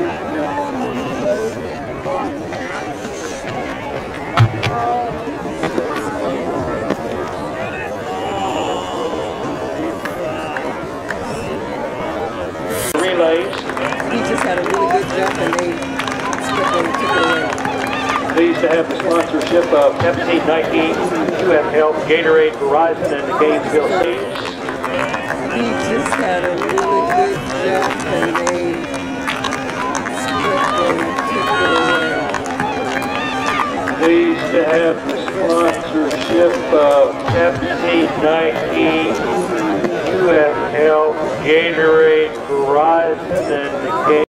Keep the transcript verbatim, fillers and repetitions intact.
Relays. He just had a really good jump and they stripped him and took it away. Pleased to have the sponsorship of Pepsi, Nike, U F Health, Gatorade, Verizon, and the Gainesville State. He just had a really good jump and they stripped him and took it away. Pleased to have the sponsorship of Pepsi, Nike, U F Health, Gatorade, Verizon, and the Gainesville